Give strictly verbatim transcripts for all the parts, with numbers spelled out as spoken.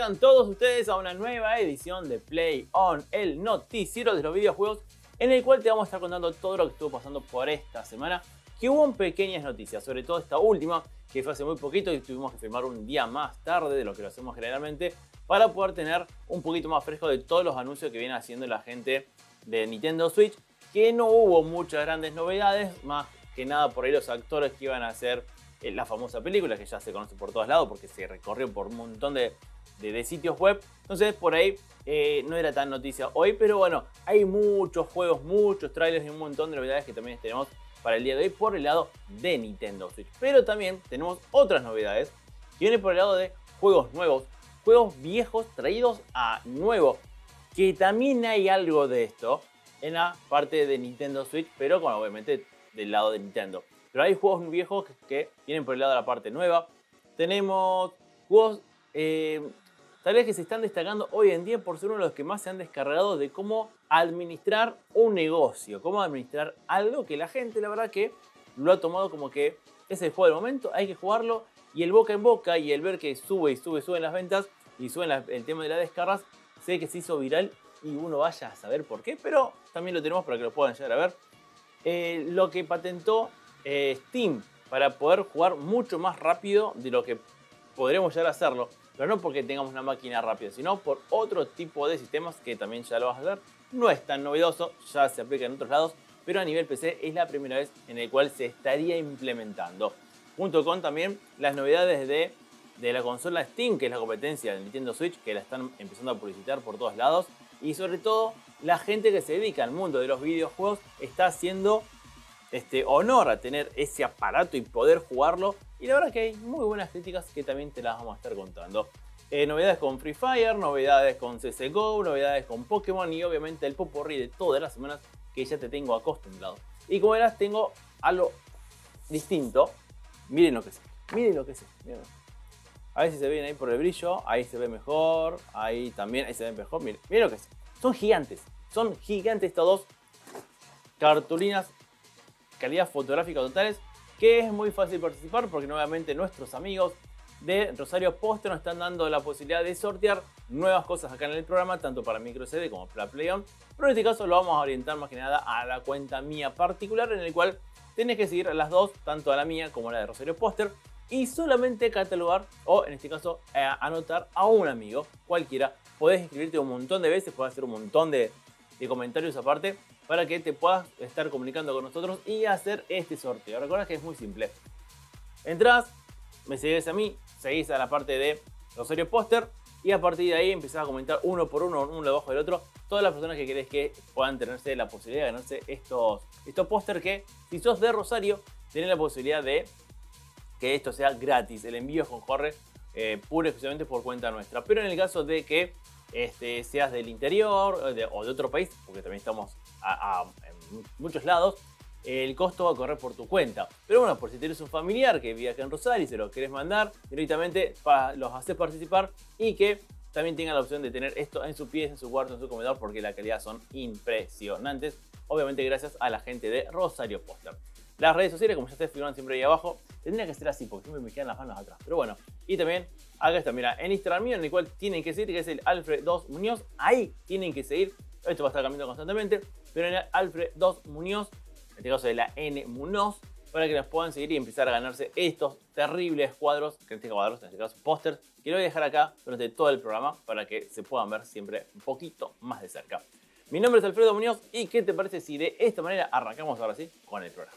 sean todos ustedes a una nueva edición de Play On, el noticiero de los videojuegos, en el cual te vamos a estar contando todo lo que estuvo pasando por esta semana, que hubo pequeñas noticias, sobre todo esta última, que fue hace muy poquito y tuvimos que filmar un día más tarde de lo que lo hacemos generalmente, para poder tener un poquito más fresco de todos los anuncios que viene haciendo la gente de Nintendo Switch, que no hubo muchas grandes novedades, más que nada por ahí los actores que iban a hacer la famosa película, que ya se conoce por todos lados porque se recorrió por un montón de, de, de sitios web. Entonces por ahí eh, no era tan noticia hoy, pero bueno, hay muchos juegos, muchos trailers y un montón de novedades que también tenemos para el día de hoy por el lado de Nintendo Switch. Pero también tenemos otras novedades que vienen por el lado de juegos nuevos, juegos viejos traídos a nuevo, que también hay algo de esto en la parte de Nintendo Switch, pero bueno, obviamente del lado de Nintendo. Pero hay juegos viejos que, que vienen por el lado de la parte nueva. Tenemos juegos eh, tal vez que se están destacando hoy en día por ser uno de los que más se han descargado de cómo administrar un negocio, cómo administrar algo que la gente, la verdad, que lo ha tomado como que es el juego del momento, hay que jugarlo, y el boca en boca y el ver que sube y sube, suben las ventas y suben la, el tema de las descargas, sé que se hizo viral y uno vaya a saber por qué, pero también lo tenemos para que lo puedan llegar a ver. Eh, lo que patentó eh, Steam para poder jugar mucho más rápido de lo que podremos llegar a hacerlo, pero no porque tengamos una máquina rápida, sino por otro tipo de sistemas que también ya lo vas a ver. No es tan novedoso, ya se aplica en otros lados, pero a nivel P C es la primera vez en el cual se estaría implementando. Junto con también las novedades de, de la consola Steam, que es la competencia de Nintendo Switch, que la están empezando a publicitar por todos lados. Y sobre todo, la gente que se dedica al mundo de los videojuegos está haciendo este, honor a tener ese aparato y poder jugarlo. Y la verdad que hay muy buenas críticas que también te las vamos a estar contando. Eh, novedades con Free Fire, novedades con C S G O, novedades con Pokémon y obviamente el popurrí de todas las semanas que ya te tengo acostumbrado. Y como verás, tengo algo distinto. Miren lo que es. Miren lo que es. Miren. A ver si se ven ahí por el brillo. Ahí se ve mejor. Ahí también. Ahí se ve mejor. Miren, miren lo que es. Son gigantes. Son gigantes estas dos cartulinas. Calidad fotográfica totales. Que es muy fácil participar porque nuevamente nuestros amigos de Rosario Poster nos están dando la posibilidad de sortear nuevas cosas acá en el programa, tanto para micro C D como para Play On. Pero en este caso lo vamos a orientar más que nada a la cuenta mía particular, en el cual tenés que seguir a las dos, tanto a la mía como a la de Rosario Poster, y solamente catalogar, o en este caso eh, anotar a un amigo, cualquiera. Podés inscribirte un montón de veces, podés hacer un montón de, de comentarios aparte, para que te puedas estar comunicando con nosotros y hacer este sorteo. Recuerda que es muy simple. Entrás, me seguís a mí, seguís a la parte de Rosario Poster, y a partir de ahí empezás a comentar uno por uno, uno debajo del otro, todas las personas que querés que puedan tenerse la posibilidad de ganarse estos, estos póster, que si sos de Rosario, tenés la posibilidad de que esto sea gratis. El envío corre eh, puro y exclusivamente por cuenta nuestra. Pero en el caso de que este, seas del interior de, o de otro país, porque también estamos a, a, en muchos lados, el costo va a correr por tu cuenta. Pero bueno, por si tienes un familiar que vive acá en Rosario y se lo querés mandar, directamente para, los haces participar y que también tengan la opción de tener esto en su pieza, en su cuarto, en su comedor, porque la calidad son impresionantes. Obviamente gracias a la gente de Rosario Poster. Las redes sociales, como ya ustedes figuran siempre ahí abajo, tendría que ser así porque siempre me quedan las manos atrás. Pero bueno, y también acá está, mira, en Instagram mío, en el cual tienen que seguir, que es el Alfred dos Muñoz. Ahí tienen que seguir. Esto va a estar cambiando constantemente, pero en el Alfred dos Muñoz, en este caso de la N Muñoz, para que nos puedan seguir y empezar a ganarse estos terribles cuadros, que en este cuadros, en este caso pósters, que lo voy a dejar acá durante todo el programa para que se puedan ver siempre un poquito más de cerca. Mi nombre es Alfredo Muñoz y ¿qué te parece si de esta manera arrancamos ahora sí con el programa?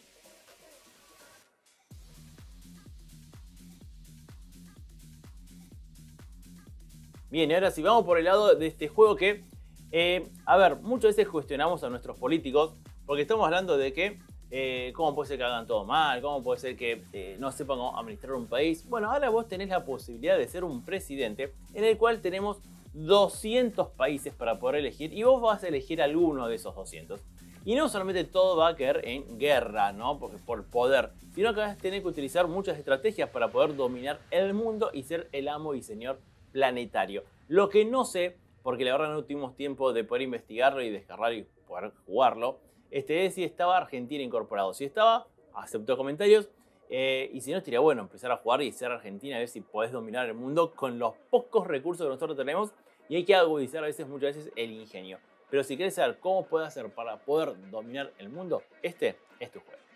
Bien, y ahora sí, vamos por el lado de este juego que, eh, a ver, muchas veces cuestionamos a nuestros políticos porque estamos hablando de que eh, cómo puede ser que hagan todo mal, cómo puede ser que eh, no sepan cómo administrar un país. Bueno, ahora vos tenés la posibilidad de ser un presidente en el cual tenemos doscientos países para poder elegir y vos vas a elegir alguno de esos doscientos. Y no solamente todo va a caer en guerra, ¿no? Porque por poder, sino que vas a tener que utilizar muchas estrategias para poder dominar el mundo y ser el amo y señor planetario. Lo que no sé, porque la verdad no tuvimos tiempo de poder investigarlo y descargar y poder jugarlo, este es si estaba Argentina incorporado. Si estaba, aceptó comentarios. Eh, y si no, estaría bueno empezar a jugar y ser Argentina, a ver si podés dominar el mundo con los pocos recursos que nosotros tenemos. Y hay que agudizar a veces, muchas veces, el ingenio. Pero si quieres saber cómo puedes hacer para poder dominar el mundo, este es tu juego.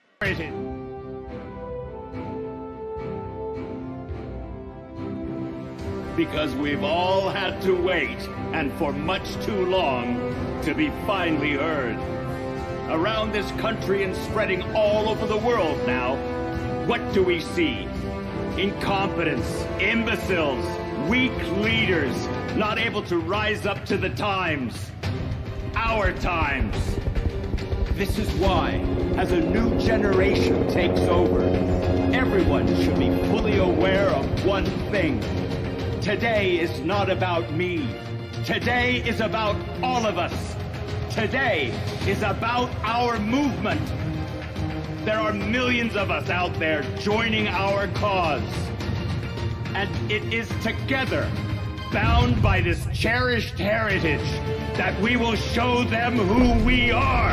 Because we've all had to wait, and for much too long, to be finally heard. Around this country and spreading all over the world now, what do we see? Incompetence, imbeciles, weak leaders, not able to rise up to the times. Our times. This is why, as a new generation takes over, everyone should be fully aware of one thing. Today is not about me. Today is about all of us. Today is about our movement. There are millions of us out there joining our cause. And it is together, bound by this cherished heritage, that we will show them who we are.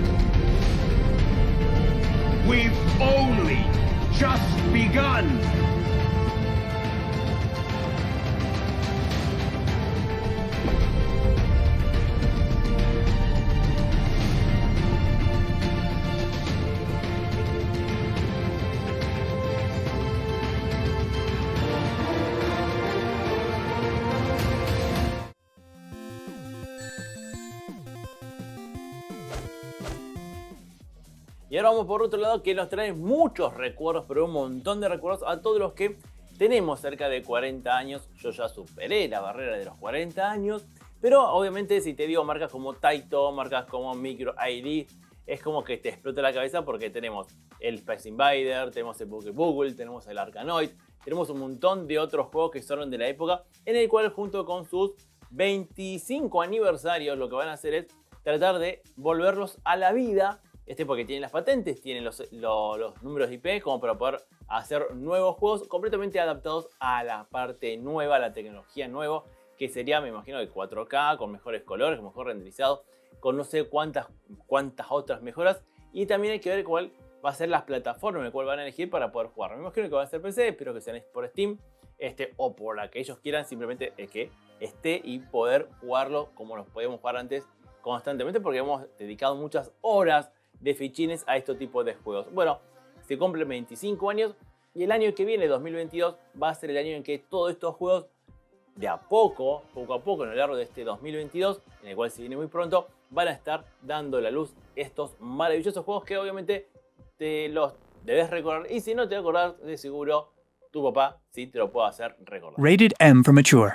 We've only just begun. Y ahora vamos por otro lado, que nos trae muchos recuerdos, pero un montón de recuerdos a todos los que tenemos cerca de cuarenta años. Yo ya superé la barrera de los cuarenta años, pero obviamente si te digo marcas como Taito, marcas como Micro I D, es como que te explota la cabeza porque tenemos el Space Invader, tenemos el Pokébuggle, tenemos el Arkanoid, tenemos un montón de otros juegos que son de la época, en el cual junto con sus veinticinco aniversarios lo que van a hacer es tratar de volverlos a la vida. Este porque tienen las patentes, tienen los, los, los números de I P como para poder hacer nuevos juegos completamente adaptados a la parte nueva, a la tecnología nueva, que sería, me imagino, de cuatro K, con mejores colores, mejor renderizado, con no sé cuántas, cuántas otras mejoras. Y también hay que ver cuál va a ser las plataformas en las cuales van a elegir para poder jugar. Me imagino que va a ser P C, espero que sean por Steam, este, o por la que ellos quieran, simplemente es que esté y poder jugarlo como los podíamos jugar antes constantemente, porque hemos dedicado muchas horas de fichines a este tipo de juegos. Bueno, se cumplen veinticinco años y el año que viene, dos mil veintidós, va a ser el año en que todos estos juegos, de a poco, poco a poco, en el largo de este dos mil veintidós, en el cual se viene muy pronto, van a estar dando la luz estos maravillosos juegos que obviamente te los debes recordar, y si no te acordás, de seguro tu papá sí te lo puede hacer recordar. Rated M for Mature.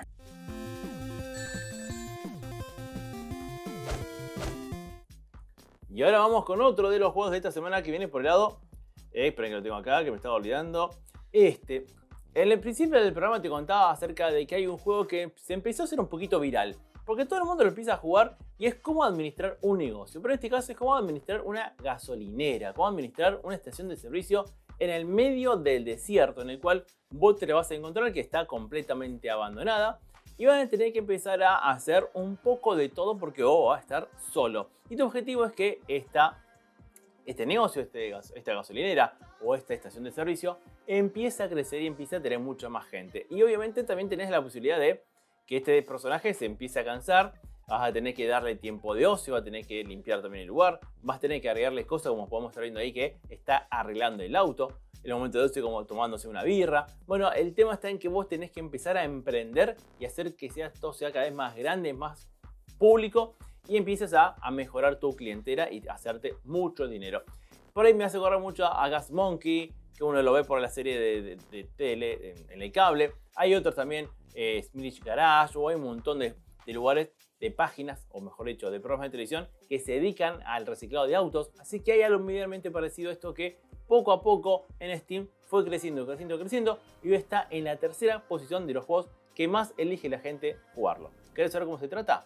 Y ahora vamos con otro de los juegos de esta semana que viene por el lado. Eh, esperen que lo tengo acá, que me estaba olvidando. Este. En el principio del programa te contaba acerca de que hay un juego que se empezó a hacer un poquito viral. Porque todo el mundo lo empieza a jugar y es cómo administrar un negocio. Pero en este caso es cómo administrar una gasolinera, cómo administrar una estación de servicio en el medio del desierto, en el cual vos te la vas a encontrar que está completamente abandonada. Y van a tener que empezar a hacer un poco de todo porque vos vas a estar solo. Y tu objetivo es que esta, este negocio, este, esta gasolinera o esta estación de servicio empiece a crecer y empiece a tener mucha más gente. Y obviamente también tenés la posibilidad de que este personaje se empiece a cansar. Vas a tener que darle tiempo de ocio, vas a tener que limpiar también el lugar. Vas a tener que agregarle cosas como podemos estar viendo ahí que está arreglando el auto. En el momento de ocio como tomándose una birra. Bueno, el tema está en que vos tenés que empezar a emprender y hacer que sea, todo sea cada vez más grande, más público, y empieces a, a mejorar tu clientela y hacerte mucho dinero. Por ahí me hace correr mucho a Gas Monkey, que uno lo ve por la serie de, de, de tele, en, en el cable. Hay otros también, eh, Smilch Garage, o hay un montón de, de lugares, de páginas, o mejor dicho, de programas de televisión que se dedican al reciclado de autos. Así que hay algo medianamente parecido a esto que poco a poco en Steam fue creciendo, creciendo, creciendo, y hoy está en la tercera posición de los juegos que más elige la gente jugarlo. ¿Querés saber cómo se trata?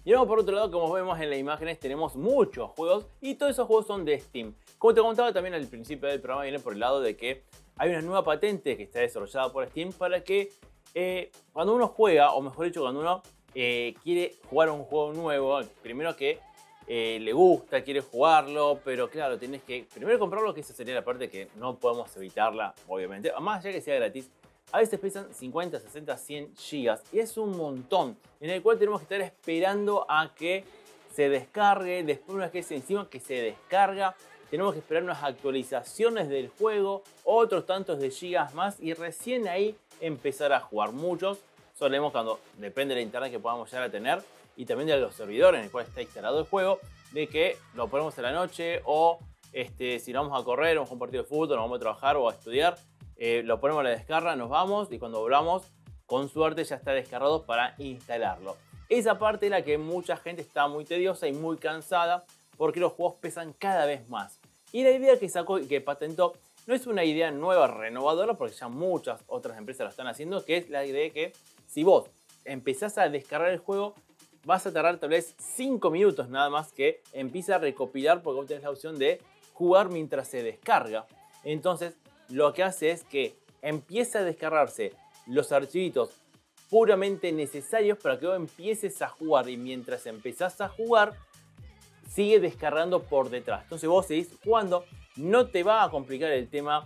Y luego por otro lado, como vemos en las imágenes, tenemos muchos juegos y todos esos juegos son de Steam. Como te contaba también al principio del programa, viene por el lado de que hay una nueva patente que está desarrollada por Steam para que eh, cuando uno juega, o mejor dicho, cuando uno eh, quiere jugar un juego nuevo, primero que eh, le gusta, quiere jugarlo, pero claro, tienes que primero comprarlo, que esa sería la parte que no podemos evitarla, obviamente, más allá que sea gratis. A veces pesan cincuenta, sesenta, cien gigas y es un montón en el cual tenemos que estar esperando a que se descargue. Después, una vez que encima que se descarga, tenemos que esperar unas actualizaciones del juego, otros tantos de gigas más y recién ahí empezar a jugar. Muchos solemos, cuando depende de la internet que podamos llegar a tener y también de los servidores en el cual está instalado el juego, de que lo ponemos en la noche o este, si nos vamos a correr, vamos a un partido de fútbol, nos vamos a trabajar o a estudiar. Eh, lo ponemos a la descarga, nos vamos y cuando volvamos, con suerte ya está descargado para instalarlo. Esa parte es la que mucha gente está muy tediosa y muy cansada porque los juegos pesan cada vez más. Y la idea que sacó y que patentó no es una idea nueva, renovadora, porque ya muchas otras empresas lo están haciendo, que es la idea de que si vos empezás a descargar el juego, vas a tardar tal vez cinco minutos nada más que empiece a recopilar, porque vos tenés la opción de jugar mientras se descarga. Entonces, lo que hace es que empieza a descargarse los archivitos puramente necesarios para que vos empieces a jugar y mientras empezás a jugar sigue descargando por detrás. Entonces vos seguís jugando, no te va a complicar el tema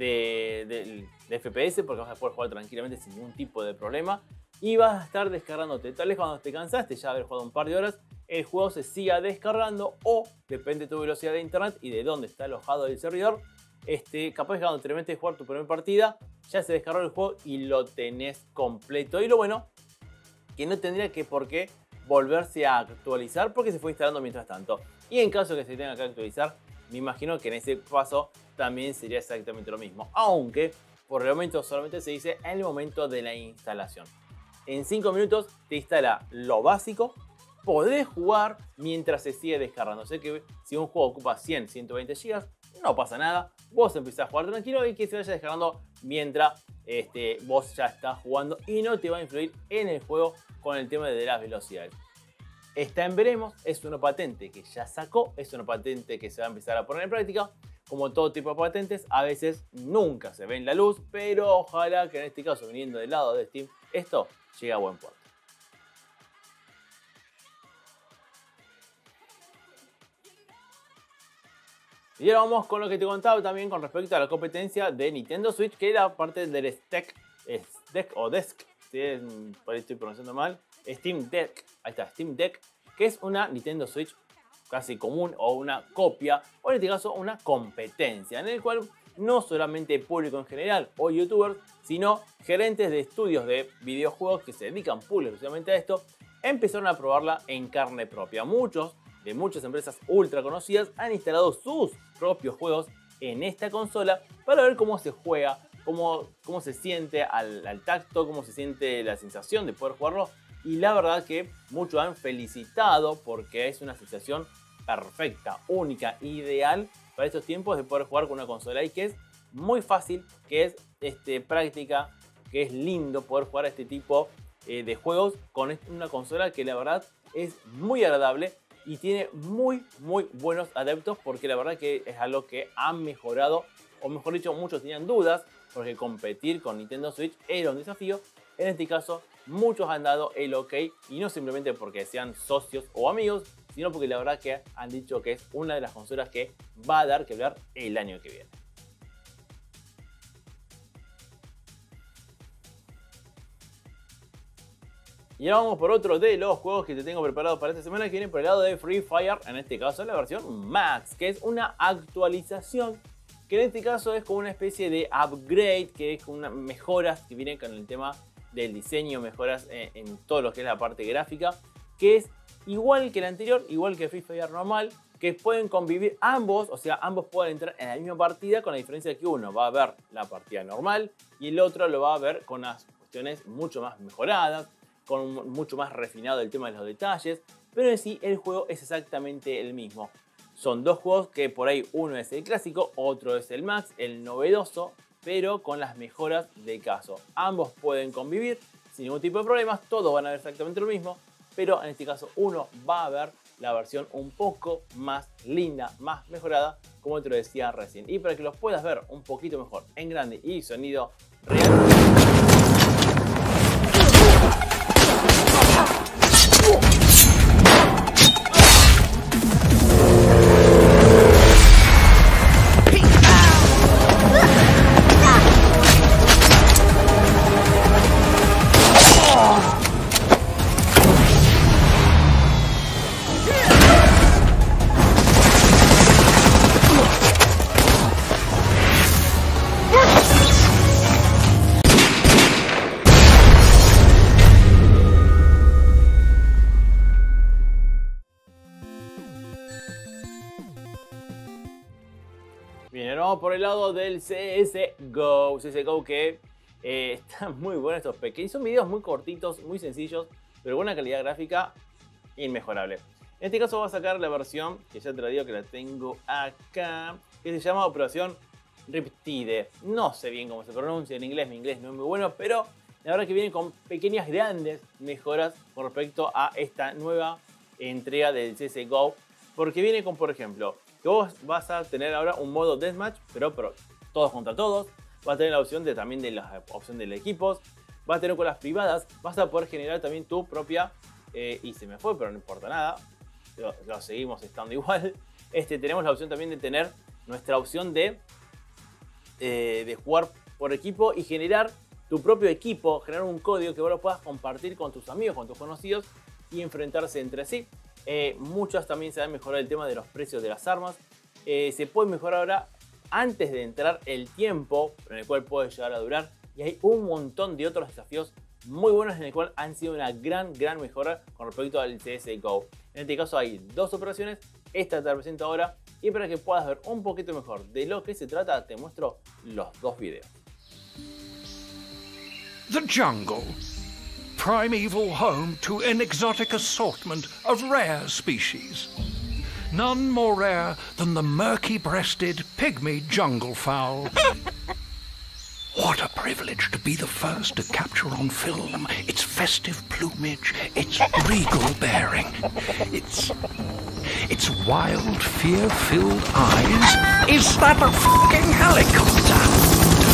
de, de, de F P S porque vas a poder jugar tranquilamente sin ningún tipo de problema y vas a estar descargándote. Tal vez cuando te cansaste ya de haber jugado un par de horas, el juego se siga descargando o depende de tu velocidad de internet y de dónde está alojado el servidor. Este, capaz que cuando te metes a jugar tu primera partida, ya se descargó el juego y lo tenés completo. Y lo bueno, que no tendría que por qué volverse a actualizar porque se fue instalando mientras tanto. Y en caso que se tenga que actualizar, me imagino que en ese paso también sería exactamente lo mismo. Aunque por el momento solamente se dice en el momento de la instalación. En cinco minutos te instala lo básico. Podés jugar mientras se sigue descargando. Sé que si un juego ocupa cien, ciento veinte gigas, no pasa nada. Vos empezás a jugar tranquilo y que se vaya descargando mientras este, vos ya estás jugando y no te va a influir en el juego con el tema de las velocidades. Está en veremos, es una patente que ya sacó, es una patente que se va a empezar a poner en práctica. Como todo tipo de patentes, a veces nunca se ve en la luz, pero ojalá que en este caso, viniendo del lado de Steam, esto llegue a buen puerto. Y ahora vamos con lo que te contaba también con respecto a la competencia de Nintendo Switch, que era parte del Deck, Deck o Desk, si por ahí estoy pronunciando mal, Steam Deck, ahí está, Steam Deck, que es una Nintendo Switch casi común o una copia, o en este caso una competencia, en el cual no solamente el público en general o youtubers, sino gerentes de estudios de videojuegos que se dedican públicamente a esto, empezaron a probarla en carne propia. Muchos de muchas empresas ultra conocidas han instalado sus propios juegos en esta consola para ver cómo se juega, cómo, cómo se siente al, al tacto, cómo se siente la sensación de poder jugarlo. Y la verdad que muchos han felicitado porque es una sensación perfecta, única, ideal para estos tiempos de poder jugar con una consola y que es muy fácil, que es este, práctica, que es lindo poder jugar a este tipo eh, de juegos con una consola que la verdad es muy agradable y tiene muy muy buenos adeptos porque la verdad que es algo que han mejorado, o mejor dicho, muchos tenían dudas porque competir con Nintendo Switch era un desafío. En este caso muchos han dado el ok y no simplemente porque sean socios o amigos, sino porque la verdad que han dicho que es una de las consolas que va a dar que hablar el año que viene. Y ahora vamos por otro de los juegos que te tengo preparado para esta semana, que viene por el lado de Free Fire, en este caso la versión Max, que es una actualización, que en este caso es como una especie de upgrade, que es como una mejoras que vienen con el tema del diseño, mejoras en, en todo lo que es la parte gráfica, que es igual que el anterior, igual que Free Fire normal, que pueden convivir ambos, o sea, ambos pueden entrar en la misma partida, con la diferencia de que uno va a ver la partida normal y el otro lo va a ver con unas cuestiones mucho más mejoradas, con mucho más refinado el tema de los detalles, pero en sí el juego es exactamente el mismo. Son dos juegos que por ahí uno es el clásico, otro es el Max, el novedoso, pero con las mejoras de caso. Ambos pueden convivir sin ningún tipo de problemas, todos van a ver exactamente lo mismo. pero en este caso uno va a ver la versión un poco más linda, más mejorada, como te lo decía recién. Y para que los puedas ver un poquito mejor en grande y sonido real, bien, vamos por el lado del C S G O. C S G O que eh, están muy buenos estos pequeños. Son videos muy cortitos, muy sencillos, pero con una calidad gráfica inmejorable. En este caso voy a sacar la versión, que ya te la digo que la tengo acá, que se llama Operación Riptide. No sé bien cómo se pronuncia en inglés, mi inglés no es muy bueno, pero la verdad que viene con pequeñas, grandes mejoras con respecto a esta nueva entrega del C S G O. Porque viene con, por ejemplo, que vos vas a tener ahora un modo deathmatch, pero, pero todos contra todos. Vas a tener la opción de, también de la opción de los equipos. Vas a tener con las privadas. Vas a poder generar también tu propia... Eh, y se me fue, pero no importa nada. Lo, lo seguimos estando igual. Este, tenemos la opción también de tener nuestra opción de, eh, de jugar por equipo y generar tu propio equipo. Generar un código que vos lo puedas compartir con tus amigos, con tus conocidos y enfrentarse entre sí. Eh, muchas también se va a mejorar el tema de los precios de las armas. Eh, se puede mejorar ahora antes de entrar el tiempo en el cual puede llegar a durar. Y hay un montón de otros desafíos muy buenos en el cual han sido una gran, gran mejora con respecto al C S G O. En este caso hay dos operaciones. Esta te la presento ahora. Y para que puedas ver un poquito mejor de lo que se trata, te muestro los dos videos. The jungle. Primeval home to an exotic assortment of rare species. None more rare than the murky-breasted pygmy jungle fowl. What a privilege to be the first to capture on film its festive plumage, its regal bearing, its... its wild, fear-filled eyes. Is that a fucking helicopter?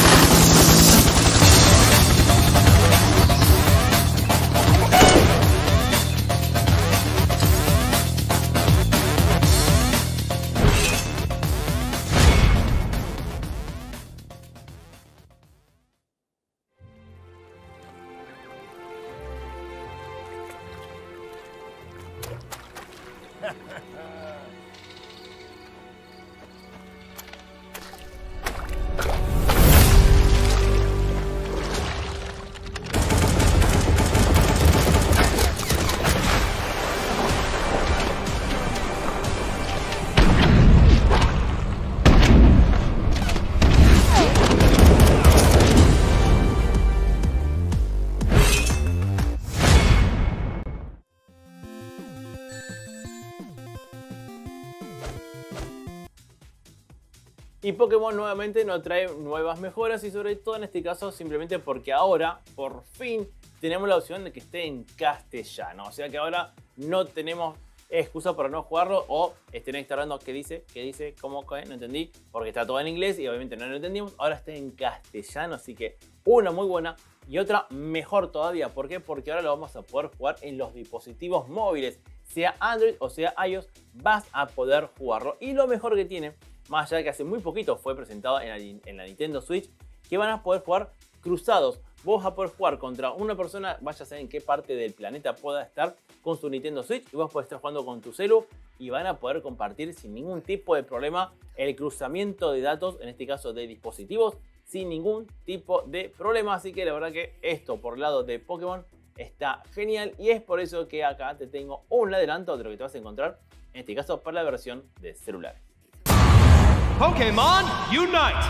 Y Pokémon nuevamente nos trae nuevas mejoras y sobre todo en este caso simplemente porque ahora por fin tenemos la opción de que esté en castellano. O sea que ahora no tenemos excusa para no jugarlo o estén instalando qué dice, qué dice, cómo, qué, no entendí, porque está todo en inglés y obviamente no lo entendimos. Ahora está en castellano, así que una muy buena y otra mejor todavía. ¿Por qué? Porque ahora lo vamos a poder jugar en los dispositivos móviles, sea Android o sea iOS, vas a poder jugarlo. Y lo mejor que tiene, más allá de que hace muy poquito fue presentado en la, en la Nintendo Switch, que van a poder jugar cruzados. Vos vas a poder jugar contra una persona, vaya a saber en qué parte del planeta pueda estar con su Nintendo Switch, y vos podés estar jugando con tu celu y van a poder compartir sin ningún tipo de problema el cruzamiento de datos, en este caso de dispositivos, sin ningún tipo de problema. Así que la verdad que esto por el lado de Pokémon está genial y es por eso que acá te tengo un adelanto de lo que te vas a encontrar, en este caso para la versión de celulares. Pokémon Unite!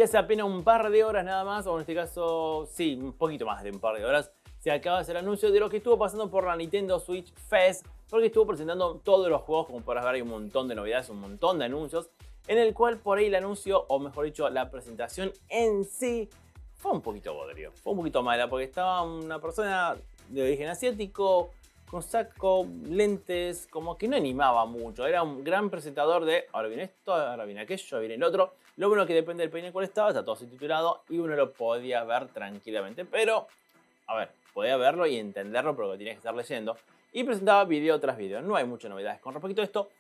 hace apenas un par de horas nada más, o en este caso, sí, un poquito más de un par de horas, se acaba de hacer el anuncio de lo que estuvo pasando por la Nintendo Switch Fest, porque estuvo presentando todos los juegos. Como podrás ver, hay un montón de novedades, un montón de anuncios, en el cual por ahí el anuncio, o mejor dicho, la presentación en sí, fue un poquito bodrio, fue un poquito mala, porque estaba una persona de origen asiático, con saco, lentes, como que no animaba mucho. Era un gran presentador de ahora viene esto, ahora viene aquello, ahora viene el otro. Lo bueno que depende del peine en cual estaba, está todo subtitulado y uno lo podía ver tranquilamente. Pero, a ver, podía verlo y entenderlo, pero lo tenía que estar leyendo. Y presentaba video tras video. No hay muchas novedades con respecto a esto.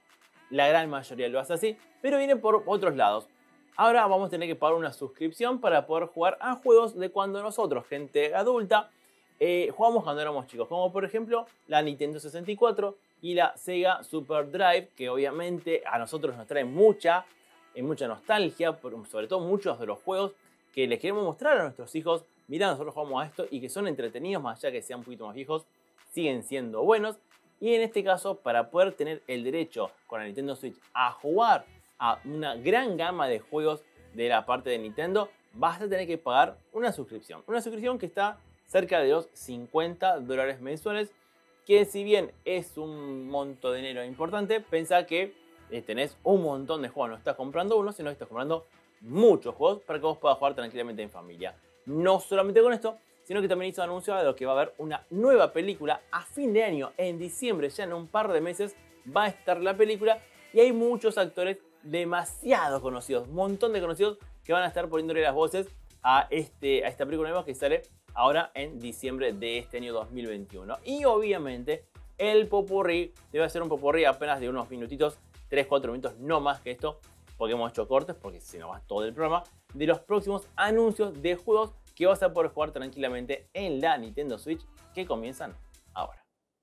La gran mayoría lo hace así, pero viene por otros lados. Ahora vamos a tener que pagar una suscripción para poder jugar a juegos de cuando nosotros, gente adulta, Eh, jugamos cuando éramos chicos, como por ejemplo la Nintendo sesenta y cuatro y la Sega Super Drive, que obviamente a nosotros nos trae mucha, eh, mucha nostalgia, sobre todo muchos de los juegos que les queremos mostrar a nuestros hijos. Mirá, nosotros jugamos a esto y que son entretenidos, más allá que sean un poquito más viejos, siguen siendo buenos. Y en este caso, para poder tener el derecho con la Nintendo Switch a jugar a una gran gama de juegos de la parte de Nintendo, vas a tener que pagar una suscripción, una suscripción que está cerca de los cincuenta dólares mensuales, que si bien es un monto de dinero importante, pensá que eh, tenés un montón de juegos, no estás comprando uno, sino que estás comprando muchos juegos para que vos puedas jugar tranquilamente en familia. No solamente con esto, sino que también hizo anuncio de lo que va a haber una nueva película a fin de año, en diciembre, ya en un par de meses va a estar la película, y hay muchos actores demasiado conocidos, un montón de conocidos que van a estar poniéndole las voces a, este, a esta película nueva que sale ahora en diciembre de este año dos mil veintiuno. Y obviamente el popurrí debe ser un popurrí apenas de unos minutitos, tres cuatro minutos, no más que esto, porque hemos hecho cortes, porque si no va todo el programa, de los próximos anuncios de juegos que vas a poder jugar tranquilamente en la Nintendo Switch, que comienzan ahora.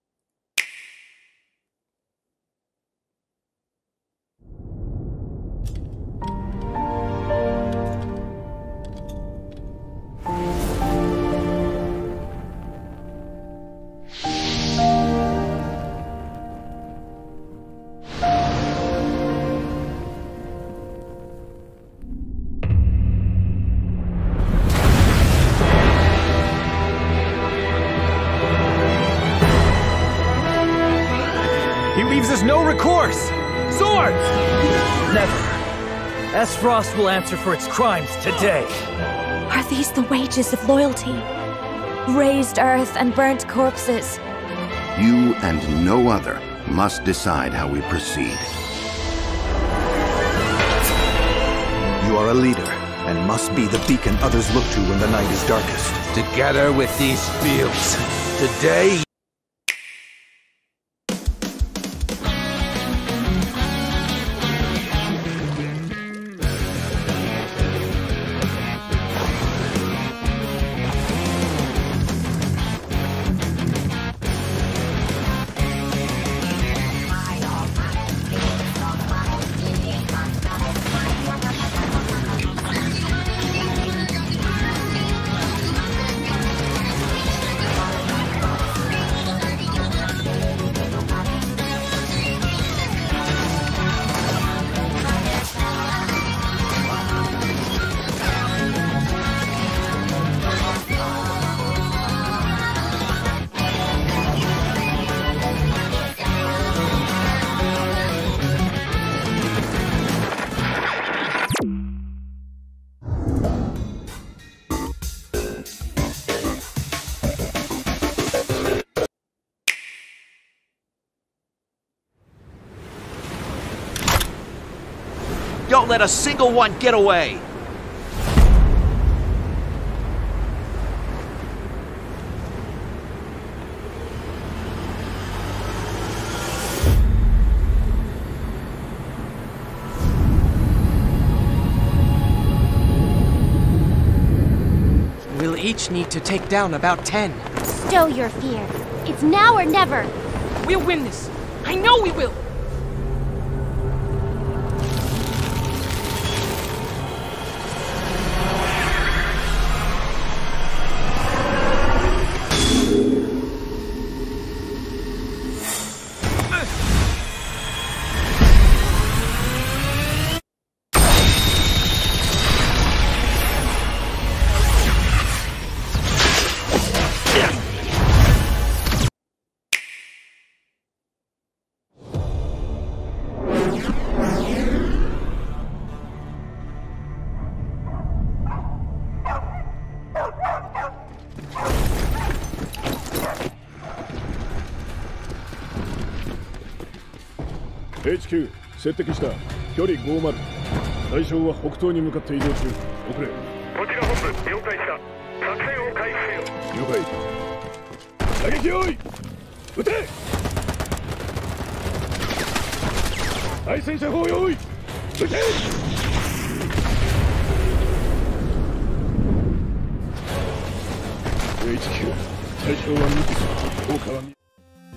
No recourse! Swords! Never. Aesfrost will answer for its crimes today. Are these the wages of loyalty? Raised earth and burnt corpses. You and no other must decide how we proceed. You are a leader, and must be the beacon others look to when the night is darkest. Together with these fields. Today... Don't let a single one get away! We'll each need to take down about ten. Stow your fear. It's now or never. We'll win this. I know we will! エイチキュー 接敵した。距離ごじゅう。対象は北東に向かって移動中。遅れ。 こちら本部了解した。作戦を開始せよ。 了解。打撃用意。撃て。対戦車砲用意。撃て。エイチキュー 対象は見て効果は見。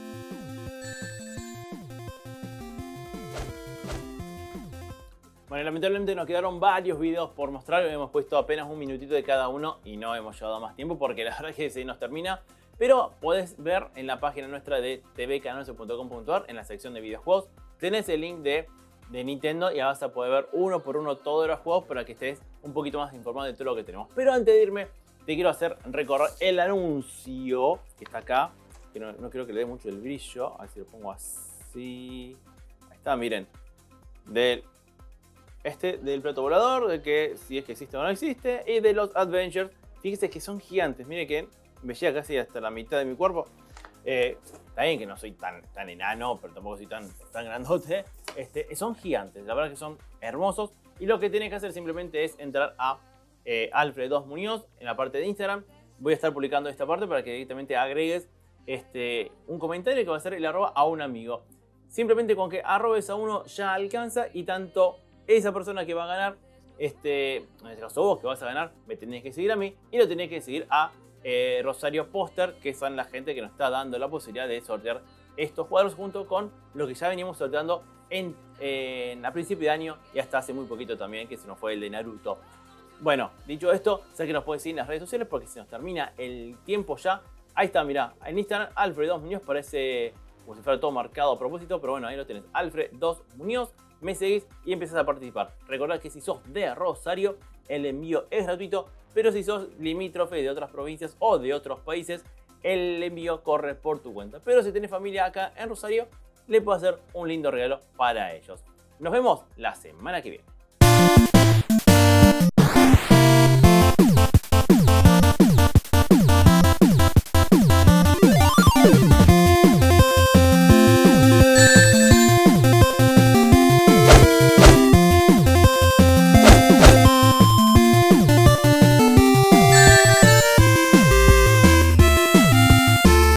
Bueno, lamentablemente nos quedaron varios videos por mostrar, hemos puesto apenas un minutito de cada uno y no hemos llevado más tiempo porque la verdad es que se nos termina. Pero podés ver en la página nuestra de t v canonce punto com punto a r, en la sección de videojuegos, tenés el link de, de Nintendo y vas a poder ver uno por uno todos los juegos para que estés un poquito más informado de todo lo que tenemos. Pero antes de irme, te quiero hacer recorrer el anuncio que está acá, que no, no creo que le dé mucho el brillo, a ver si lo pongo así. Ahí está, miren, del... Este del plato volador, de que si es que existe o no existe, y de los Adventures. Fíjense que son gigantes, miren que me llega casi hasta la mitad de mi cuerpo. Eh, está bien que no soy tan, tan enano, pero tampoco soy tan, tan grandote. Este, son gigantes, la verdad que son hermosos. Y lo que tienes que hacer simplemente es entrar a eh, Alfred dos Muñoz en la parte de Instagram. Voy a estar publicando esta parte para que directamente agregues este, un comentario que va a ser el arroba a un amigo. Simplemente con que arrobes a uno ya alcanza y tanto... Esa persona que va a ganar, este, en este caso vos que vas a ganar, me tenés que seguir a mí y lo tenés que seguir a eh, Rosario Poster, que son la gente que nos está dando la posibilidad de sortear estos cuadros junto con lo que ya venimos sorteando en, en, a principio de año y hasta hace muy poquito también, que se nos fue el de Naruto. Bueno, dicho esto, sé que nos puedes seguir en las redes sociales porque se nos termina el tiempo ya. Ahí está, mirá, en Instagram Alfred dos Muñoz, parece como si fuera todo marcado a propósito, pero bueno, ahí lo tenés, Alfred dos Muñoz. Me seguís y empiezas a participar. Recordad que si sos de Rosario, el envío es gratuito, pero si sos limítrofe de otras provincias o de otros países, el envío corre por tu cuenta. Pero si tenés familia acá en Rosario, le puedo hacer un lindo regalo para ellos. Nos vemos la semana que viene.